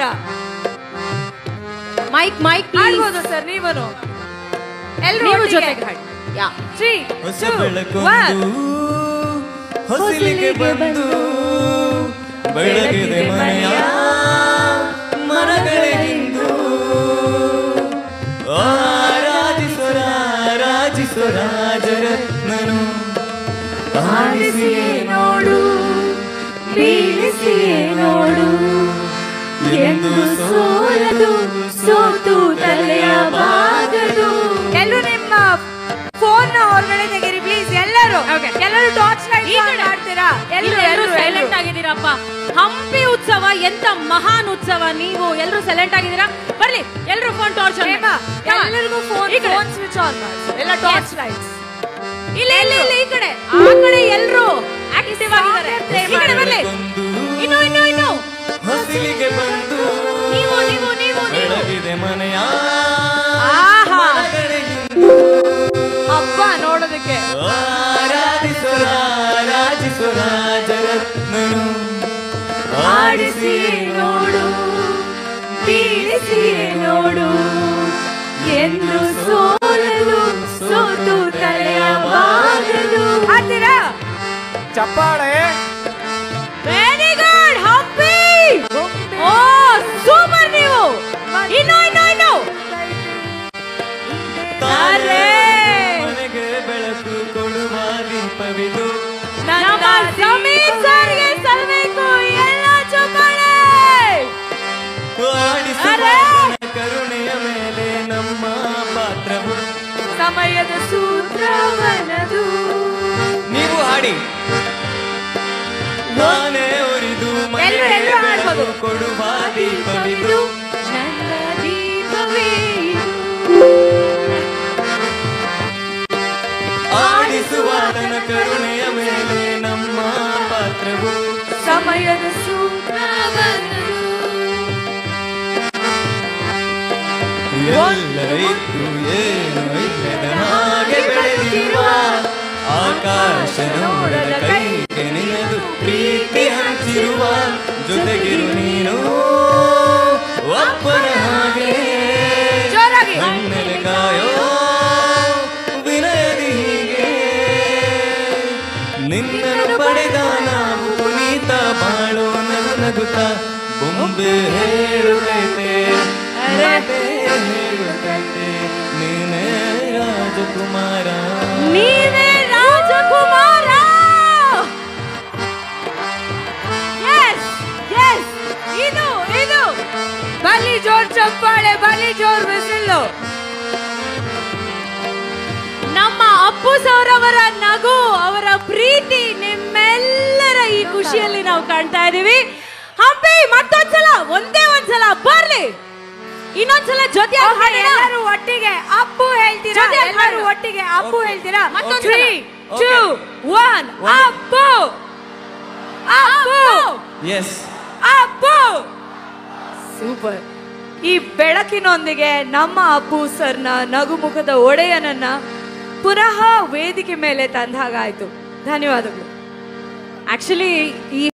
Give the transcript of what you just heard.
ಮಾಡ್ತೀರಾ? Mike mike ಆಡ್ಬೋದು sir ನೀವನು ಎಲ್ಲರೂ ಜೊತೆಗೆ ಹಾಡಿ. ಯಾ 3 2 1 ಹೊಸಲಿಗೆ ಬಂದು ಬೆಳಗಿದೆ ಮನೆಯ ಮರಗಳಿಂದು ರಾಜಿಸೋ ರಾಜರತ್ನನು ಆಡಿಸಿಯೇ ನೋಡು ಬೀಳಿಸಿಯೇ ನೋಡು ಎಂದು ಸೋಲದು ಸೋತು ತಲೆಯ ಬಾಗದು. ಎಲ್ಲರೂ ನಿಮ್ಮ ಫೋನ್ ನ ಹೊರಗಡೆ ತೆಗೀರಿ ಪ್ಲೀಸ್. ಎಲ್ಲರೂ ಟಾರ್ಚ್ ಲೈಟ್ ಮಾಡ್ತೀರಾ? ಎಲ್ಲರೂ ಸೈಲೆಂಟ್ ಆಗಿದ್ದೀರಪ್ಪ. ಹಂಪಿ ಉತ್ಸವ ಎಂತ ಮಹಾನ್ ಉತ್ಸವ. ನೀವು ಎಲ್ಲರೂ ಸೈಲೆಂಟ್ ಆಗಿದ್ದೀರಾ? ಬರ್ಲಿ ಎಲ್ಲರೂ ಫೋನ್ ಟಾರ್ಚ್ ಎಲ್ಲರಿಗೂ ಫೋನ್ ಸ್ವಿಚ್ ಆನ್ ಮಾಡಿ. ಎಲ್ಲ ಟಾರ್ಚ್ ಲೈಟ್ಸ್ ಇಲ್ಲ ಇಲ್ಲ ಇಲ್ಲ ಈ ಕಡೆ ಆ ಕಡೆ ಎಲ್ಲರೂ ಆಕ್ಟಿವ್ ಆಗಿದ್ದಾರೆ. ಈ ಕಡೆ ಬರ್ಲಿ. ಇನ್ನು ಹೊಸಲಿಗೆ ಬಂದು ನೀವು ಬೆಳಗಿದೆ ಮನೆಯ ಹಬ್ಬ ನೋಡೋದಕ್ಕೆ. ರಾಜಿಸೋ ರಾಜರತ್ನನು ಆಡಿಸಿಯೇ ನೋಡು ಬೀಳಿಸಿಯೇ ನೋಡು ಎಂದು ಸೋಲಲು ಸೋತು ತಲೆಯ ಬಾಗಲು. ಹಾಡ್ತೀರಾ? ಚಪ್ಪಾಳೆ. Very good Hampi. ಓ ಸೂಪರ್ ನೀವು. ಇನ್ನು ಮನೆಗೆ ಬೆಳಕು ಕೊಡುವ ದೀಪವಿದು. ನಮ್ಮ ಸಮೀರ್ ಸರ್ಗೆ ಸಲ್ಬೇಕು ಎಲ್ಲ ಚಪ್ಪಾಳೆ. ಕರುಣೆಯ ಮೇಲೆ ನಮ್ಮ ಪಾತ್ರವು ಸಮಯದ ಸೂತ್ರವನದು. ನೀವು ಹಾಡಿ. ನಾನೇ ಉರಿದು ಮನೆಗೆ ಬೆಳಕು ಕೊಡುವ ದೀಪವಿದು. ನನ್ನ ದೀಪವೇ ಆಡಿಸುವಾತನ ಕರುಣೆಯ ಮೇಲೆ ನಮ್ಮ ಪಾತ್ರವು ಸಮಯದ ಸೂತ್ರವನದು. ಎಲ್ಲರಿಗೂ ಏನು ಇಲ್ಲದ ಹಾಗೆ ಬೆಳೆದಿರುವ ಆಕಾಶ ನೋಡದ ಕೈಗೆ ನಿನದು ಪ್ರೀತಿ ಹಂಚಿರುವ ಜೊತೆಗಿರು ನೀನು ಅಪ್ಪನ ಹಾಗೆ ನನ್ನೆಲೆ ಕಾಯೋ ವಿನಯದಿ ಹೀಗೆ ನಿನ್ನನ್ನು ಪಡೆದ ನಾವು ಪುನೀತ ಬಾಳೋ ನಗುತ್ತ ಬೊಂಬೆ ಹೇಳುತ್ತೈತೆ ಹೇಳುತ್ತೈತೆ ನೀನೇ ರಾಜಕುಮಾರ. ನೀವೇ ರಾಜಕುಮಾರ. ಇದು ಬಲಿ ಜೋರ್ ಚಪ್ಪಾಳೆ, ಬಲಿ ಜೋರ್ ಬಿಸಿಲು. ನಮ್ಮ ಅಪ್ಪು ಸರ್ ಅವರ ನಗು, ಅವರ ಪ್ರೀತಿ, ನಿಮ್ಮೆಲ್ಲರ ಈ ಖುಷಿಯಲ್ಲಿ ನಾವು ಕಾಣ್ತಾ ಇದೀವಿ. ಹಂಪಿ ಮತ್ತೊಂದ್ಸಲ ಒಂದ್ಸಲ ಬರ್ಲಿ. ಇನ್ನೊಂದ್ಸಲ ಜೊತೆ ಎಲ್ಲರೂ ಒಟ್ಟಿಗೆ ಅಪ್ಪು ಹೇಳ್ತೀರಾ? ಎಲ್ಲರೂ ಒಟ್ಟಿಗೆ ಅಪ್ಪು ಹೇಳ್ತೀರಾ? 3 2 1 ಅಪ್ಪು ಅಪ್ಪು ಎಸ್ ಅಪ್ಪು. ಸೂಪರ್. ಈ ಬೆಳಕಿನೊಂದಿಗೆ ನಮ್ಮ ಅಪ್ಪು ಸರ್ನ ನಗುಮುಖದ ಒಡೆಯನನ್ನ ಪುನಃ ವೇದಿಕೆ ಮೇಲೆ ತಂದ ಹಾಗಾಯ್ತು. ಧನ್ಯವಾದಗಳು. ಆಕ್ಚುಲಿ ಈ